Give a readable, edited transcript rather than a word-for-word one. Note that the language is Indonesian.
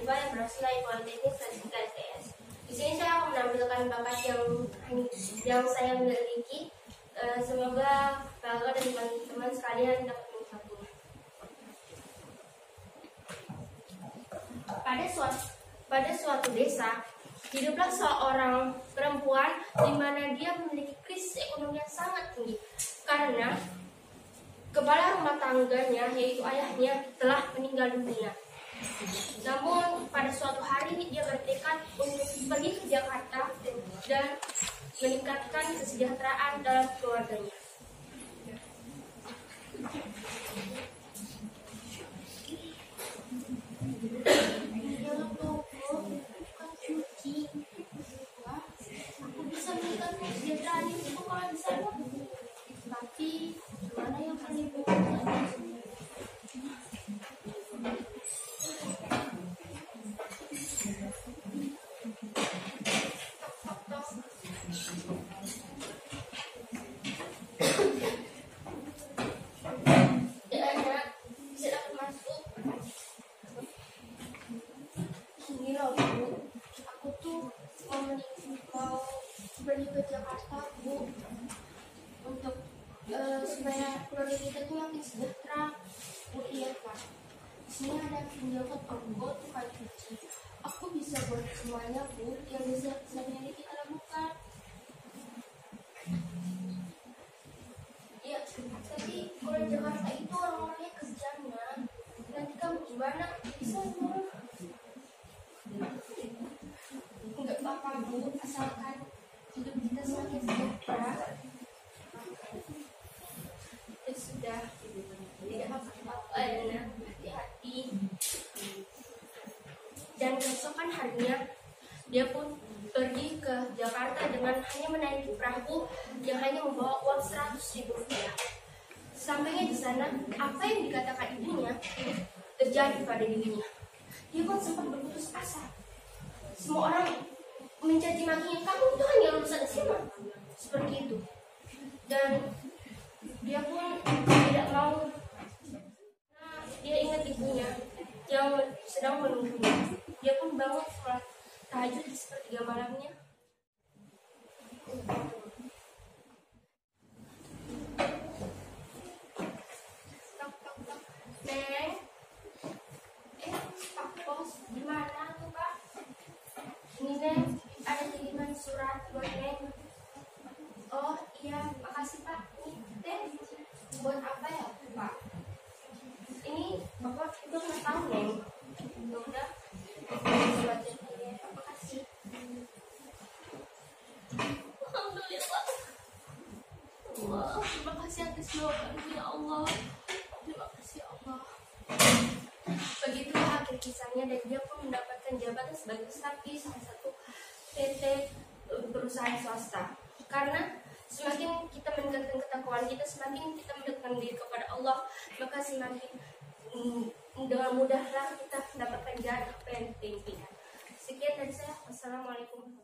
mahasiswa yang berasal dari Politeknik Statistika STS. Di sini saya akan menampilkan bakat yang saya miliki. Semoga kakak dan teman-teman sekalian dapat menikmatinya. Pada suatu desa, hiduplah seorang perempuan di mana dia memiliki krisis ekonomi yang sangat tinggi karena kepala rumah tangganya, yaitu ayahnya, telah meninggal dunia. Namun pada suatu hari dia bertekad untuk pergi ke Jakarta dan meningkatkan kesejahteraan dalam keluarganya. Aku bisa meningkatkan kesejahteraan itu kalau di sana. Tapi mana yang paling aku tuh mau pergi ke Jakarta, Bu, untuk supaya keluarga kita tuh makin sejahtera. Bu, iya Pak. Di sini ada penjaga toko tukang cuci. Aku bisa buat semuanya, Bu, yang bisa sehari-hari kita lakukan. Ya, tapi kalau di Jakarta itu orang-orangnya kejam ya. Nanti kamu gimana? Bisa Bu? Enggak apa-apa Bu, asalkan hidup kita semakin sejahtera. Ya sudah, tidak apa-apa, hati-hati. Dan keesokan harinya dia pun pergi ke Jakarta dengan hanya menaiki perahu yang hanya membawa uang 100.000 rupiah. Sampainya di sana, apa yang dikatakan ibunya terjadi pada dirinya. Dia pun sempat berputus asa. Semua orang mencaci makinya, kamu itu hanya lulusan SMA, seperti itu. Dan dia pun tidak mau. Dia ingat ibunya yang sedang menunggunya. Dia pun bangun sholat tahajud di sepertiga malamnya. Neng, Pak Bos, gimana tuh Pak? Ini Neng, ada kiriman surat buat Neng. Oh iya, makasih Pak. Ini Neng, buat apa ya Pak? Ini Bapak itu nggak tahu Neng. Udah, suratnya. Makasih. Alhamdulillah. Wah, terima kasih atas doaanmu ya Allah. Terima kasih ya Allah. Begitulah akhir kisahnya, dan dia pun mendapatkan jabatan sebagai staf di salah satu PT perusahaan swasta. Karena semakin kita meningkatkan ketakwaan kita, semakin kita mendekatkan diri kepada Allah, maka semakin dengan mudahlah kita mendapatkan jalan apa yang kita impikan. Sekian dari saya. Wassalamualaikum.